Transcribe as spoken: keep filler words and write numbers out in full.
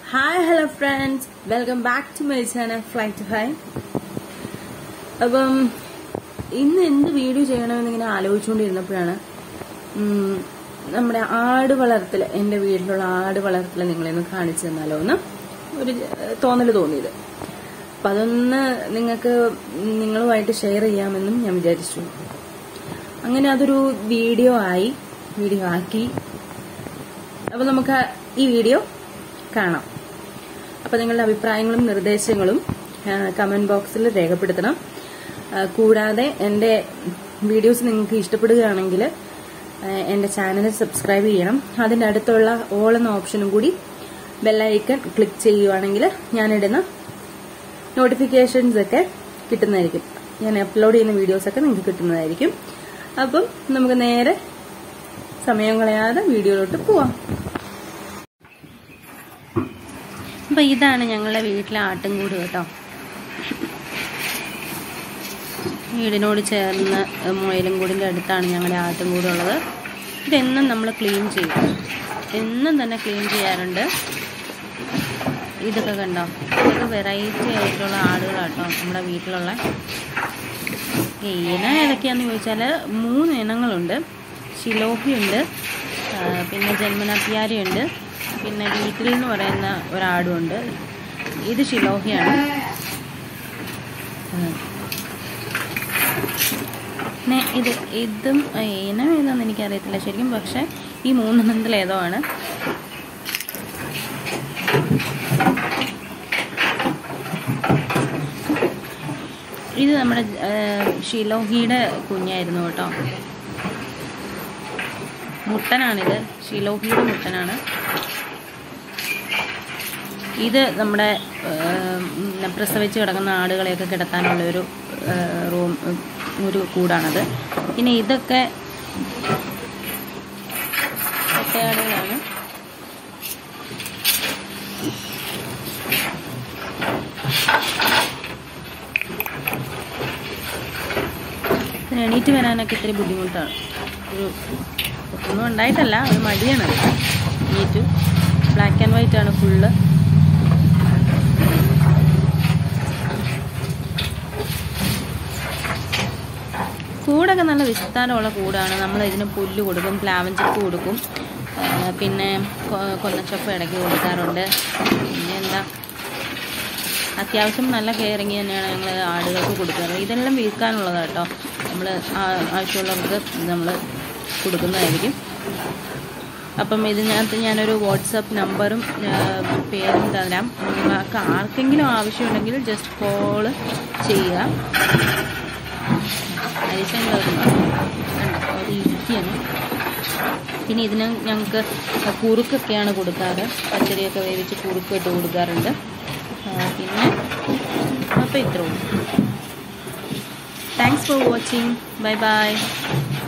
Hi, hello friends. Welcome back to my channel Fly to High. അപ്പം ഇന്ന് എന്ത് video ചെയ്യണമെന്ന് ഇങ്ങനെ ആലോചിച്ചുകൊണ്ടിരുന്നപ്പോഴാണ് നമ്മുടെ ആട് വളർത്തൽ, എൻ്റെ വീട്ടിലുള്ള ആട് വളർത്തൽ നിങ്ങളെയൊന്ന് കാണിച്ചു തന്നാലോ എന്ന് ഒരു തോന്നൽ തോന്നിയത്. അപ്പം അതൊന്ന് നിങ്ങൾക്ക് നിങ്ങളുമായിട്ട് ഷെയർ ചെയ്യാമെന്നും ഞാൻ വിചാരിച്ചു. അങ്ങനെ അതൊരു വീഡിയോ ആയി വീഡിയോ ആക്കി. അപ്പം നമുക്ക് ഈ വീഡിയോ കാണാം. അപ്പോൾ നിങ്ങളുടെ അഭിപ്രായങ്ങളും നിർദ്ദേശങ്ങളും കമന്റ് ബോക്സിൽ രേഖപ്പെടുത്തണം. കൂടാതെ എൻ്റെ വീഡിയോസ് നിങ്ങൾക്ക് ഇഷ്ടപ്പെടുകയാണെങ്കിൽ എൻ്റെ ചാനൽ സബ്സ്ക്രൈബ് ചെയ്യണം. അതിൻ്റെ അടുത്തുള്ള ഓൾ എന്ന ഓപ്ഷനും കൂടി ബെല്ലൈക്കൺ ക്ലിക്ക് ചെയ്യുവാണെങ്കിൽ ഞാനിടുന്ന നോട്ടിഫിക്കേഷൻസ് ഒക്കെ കിട്ടുന്നതായിരിക്കും. ഞാൻ അപ്ലോഡ് ചെയ്യുന്ന വീഡിയോസൊക്കെ നിങ്ങൾക്ക് കിട്ടുന്നതായിരിക്കും. അപ്പം നമുക്ക് നേരെ സമയം കളയാതെ വീഡിയോയിലോട്ട് പോവാം. അപ്പം ഇതാണ് ഞങ്ങളുടെ വീട്ടിലെ ആട്ടിൻകൂട് കേട്ടോ. വീടിനോട് ചേർന്ന് മുയലും കൂടിൻ്റെ അടുത്താണ് ഞങ്ങളുടെ ആട്ടിൻകൂടുള്ളത്. ഇതെന്നും നമ്മൾ ക്ലീൻ ചെയ്യും, എന്നും തന്നെ ക്ലീൻ ചെയ്യാറുണ്ട്. ഇതൊക്കെ കണ്ടോ, ഇതൊക്കെ വെറൈറ്റി ആയിട്ടുള്ള ആടുകളാട്ടോ നമ്മുടെ വീട്ടിലുള്ള. ഇനം ഏതൊക്കെയാണെന്ന് ചോദിച്ചാൽ മൂന്ന് ഇനങ്ങളുണ്ട്. ഷിലോഹിയുണ്ട്, പിന്നെ ജന്മനാപ്യാരിയുണ്ട്, പിന്നെ വീട്ടിൽ എന്ന് പറയുന്ന ഒരാടുണ്ട്. ഇത് ഷിലോഹിയാണ്. പിന്നെ ഇത് ഇതും ഇനം ഏതാണെന്ന് എനിക്കറിയത്തില്ല ശരിക്കും, പക്ഷെ ഈ മൂന്നെണ്ണത്തിൽ ഏതോ ആണ്. ഇത് നമ്മുടെ ഷിലോഹിയുടെ കുഞ്ഞായിരുന്നു കേട്ടോ. മുട്ടനാണിത്, ഷിലോഹിയുടെ മുട്ടനാണ്. ഇത് നമ്മുടെ പ്രസവിച്ച് കിടക്കുന്ന ആടുകളെയൊക്കെ കിടത്താനുള്ള ഒരു റൂം ഒരു കൂടാണത്. പിന്നെ ഇതൊക്കെ ഒറ്റയാടുകളാണ്. എണീറ്റ് വരാനൊക്കെ ഇത്തിരി ബുദ്ധിമുട്ടാണ്. ഒരു ഒന്നും ഉണ്ടായിട്ടല്ല, ഒരു മടിയാണ്. എണീറ്റ് ബ്ലാക്ക് ആൻഡ് വൈറ്റ് ആണ് ഫുള്ള്. കൂടൊക്കെ നല്ല വിസ്താരമുള്ള കൂടാണ്. നമ്മൾ ഇതിന് പുല്ല് കൊടുക്കും, പ്ലാവൻ ചപ്പ് കൊടുക്കും, പിന്നെ കൊന്നച്ചപ്പ് ഇടയ്ക്ക് കൊടുക്കാറുണ്ട്. പിന്നെ എന്താ അത്യാവശ്യം നല്ല കെയറിങ് തന്നെയാണ് ഞങ്ങൾ ആടുകൾക്ക് കൊടുക്കാറ്. ഇതെല്ലാം വിൽക്കാനുള്ളതാണ് കേട്ടോ. നമ്മൾ ആവശ്യമുള്ളവർക്ക് നമ്മൾ കൊടുക്കുന്നതായിരിക്കും. അപ്പം ഇതിനകത്ത് ഞാനൊരു വാട്സപ്പ് നമ്പറും പേരും തരാം. നിങ്ങൾക്ക് ആർക്കെങ്കിലും ആവശ്യമുണ്ടെങ്കിൽ ജസ്റ്റ് കോള് ചെയ്യുക. അരിശം ഇരിക്കുകയാണ്. പിന്നെ ഇതിന് ഞങ്ങൾക്ക് കുറുക്കൊക്കെയാണ് കൊടുക്കാറ്. പച്ചരിയൊക്കെ വേവിച്ച് കുറുക്ക് ഇട്ട് കൊടുക്കാറുണ്ട്. പിന്നെ അപ്പോൾ ഇത്രയും. Thanks for watching. Bye by.